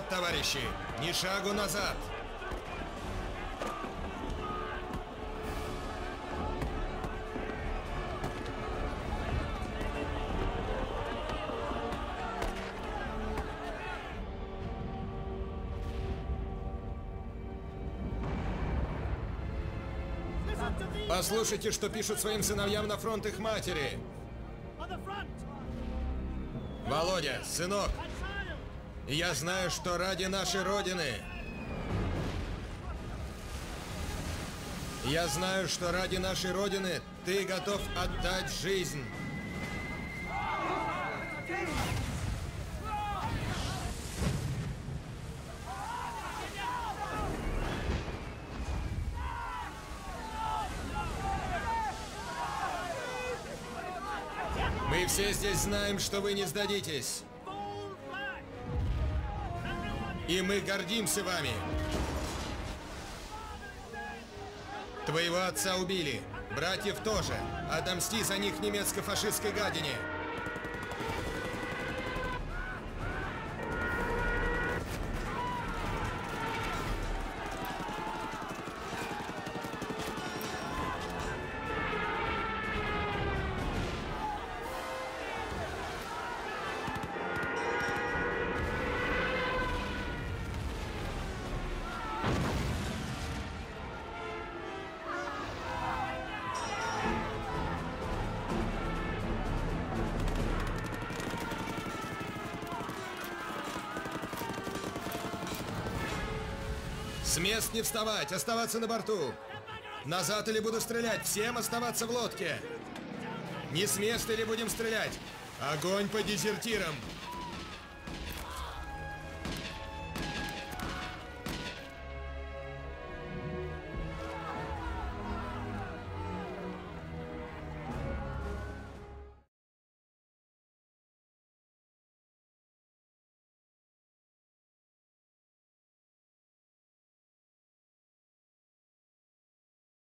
Вперед, товарищи! Ни шагу назад! Послушайте, что пишут своим сыновьям на фронт их матери. Володя, сынок, я знаю, что ради нашей Родины... Я знаю, что ради нашей Родины ты готов отдать жизнь. Мы все здесь знаем, что вы не сдадитесь. И мы гордимся вами. Твоего отца убили, братьев тоже. Отомсти за них немецко-фашистской гадине. С мест не вставать, оставаться на борту. Назад или буду стрелять, всем оставаться в лодке. Не с места или будем стрелять. Огонь по дезертирам.